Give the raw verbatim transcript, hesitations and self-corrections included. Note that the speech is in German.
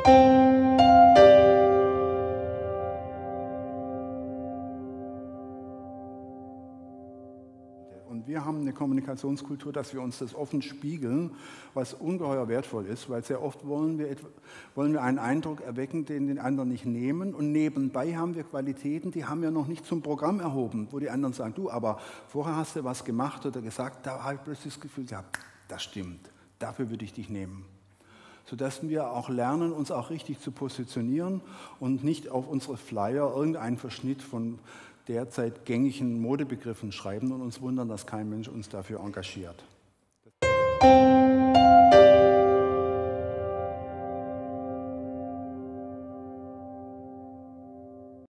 Und wir haben eine Kommunikationskultur, dass wir uns das offen spiegeln, was ungeheuer wertvoll ist, weil sehr oft wollen wir, wollen wir einen Eindruck erwecken, den den anderen nicht nehmen. Und nebenbei haben wir Qualitäten, die haben wir noch nicht zum Programm erhoben, wo die anderen sagen, du, aber vorher hast du was gemacht oder gesagt, da habe ich plötzlich das Gefühl gehabt, das stimmt, dafür würde ich dich nehmen. Sodass wir auch lernen, uns auch richtig zu positionieren und nicht auf unsere Flyer irgendeinen Verschnitt von derzeit gängigen Modebegriffen schreiben und uns wundern, dass kein Mensch uns dafür engagiert.